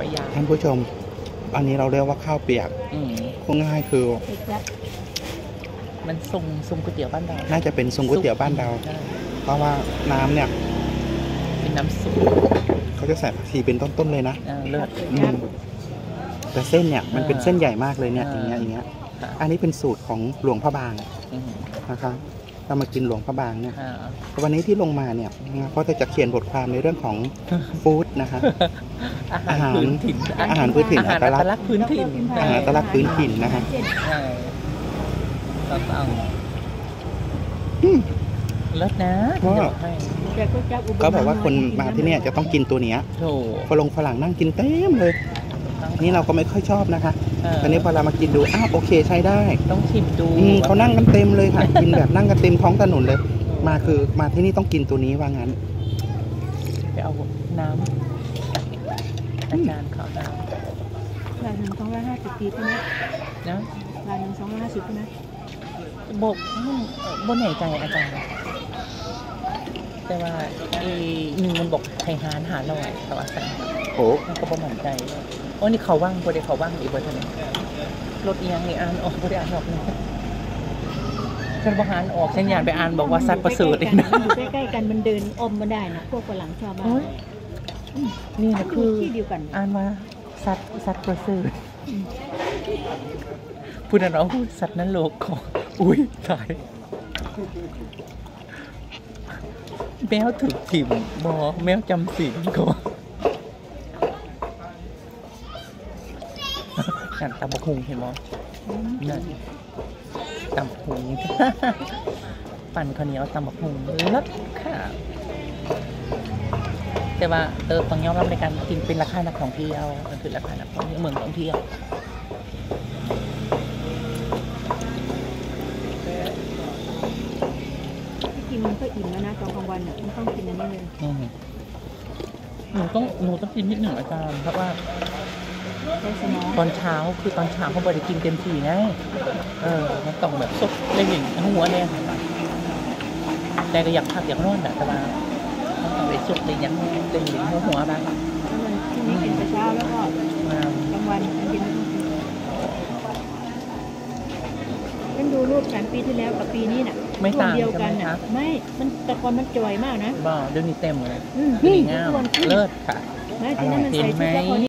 ไปย่างท่านผู้ชมอันนี้เราเรียกว่าข้าวเปียกพูดง่ายคือมันทรงก๋วยเตี๋ยวบ้านเราน่าจะเป็นทรงก๋วยเตี๋ยวบ้านเราเพราะว่าน้ำเนี่ยเป็นน้ำซุปเขาจะใส่ผักชีเป็นต้นๆเลยนะเลือดแต่เส้นเนี่ยมันเป็นเส้นใหญ่มากเลยเนี่ยอย่างเงี้ยอันนี้เป็นสูตรของหลวงพระบางนะคะเรามากินหลวงพระบางเนี่ยวันนี้ที่ลงมาเนี่ยก็จะเขียนบทความในเรื่องของฟู้ดนะคะอาหารพื้นถิ่นอัตลักษณ์พื้นถิ่นอาหารอัตลักษณ์พื้นถิ่นนะคะต้องเลิศนะก็บอกว่าคนมาที่นี่จะต้องกินตัวเนี้ยฝรั่งนั่งกินเต็มเลยนี่เราก็ไม่ค่อยชอบนะคะตอนนี้พอเรามากินดูอ้าวโอเคใช้ได้ต้องชิมดูเขานั่งกันเต็มเลยค่ะกินแบบนั่งกันเต็มท้องถนนเลยมาที่นี่ต้องกินตัวนี้ว่างั้นไปเอาน้ำอาจารย์ขอน้ำร้านหนึ่ง250 ปีใช่ไหมนะร้านหนึ่ง250ใช่ไหมบอกบนไหนใจอาจารย์แต่ว่ามันบอกไทยฮานหาลอยแต่ว่าสั่งโอ้ก็ประมาณใจโอ้นี่เขาว่างพอดีเขาว่างอีกเบอร์เท่านี้รถเอียงนี่อ่านออกพอดีอ่านออกนี่ฉันบอกอ่านออกฉันอยากไปอ่านบอกว่าสัตว์ประเสริฐเองนะอยู่ใกล้ๆกันมันเดินอมมาได้นะพวกฝรั่งชอบมากนี่นะคือที่เดียวกันอ่านมาสัตว์ประเสริฐพูดนะน้องสัตว์นั้นโลกของอุ้ยตายแมวถึกถิ่มบอแมวจำศีลก็นั่นตำบักหุ่งเห็นมั้ยนั่นตำบักหุ่งปั่นข้าวเหนียวตำบักหุ่งเลิศค่ะแต่ว่าต้องยอมรับในการกินเป็นราคานักท่องเที่ยวมันคือราคานักท่องเที่ยวเมืองท่องเที่ยวกินมันก็อิ่มแล้วนะตอนกลางวันอ่ะไม่ต้องกินอันนี้เลยหนูต้องกินนิดหนึ่งอาจารย์เพราะว่าตอนเช้าเขาบริกินเต็มที่ไงมันต้องแบบสดเลยอย่างหัวเนี่ยแต่ก็อยากพักอยากนอนแหละแต่ว่าต้องไปสดเลยอย่างเลยหัวบ้างนี่กินแต่เช้าแล้วก็กลางวันกินฉันดูรูป3 ปีที่แล้วกับปีนี้น่ะไม่ต่างเดียวกันน่ะไม่มันแต่ก่อนมันจ่อยมากนะบ้าเดี๋ยวนี้เต็มเลยนี่ง่ายเลิศค่ะไม่ที่นั่นมันใส่ชุดแล้วพอ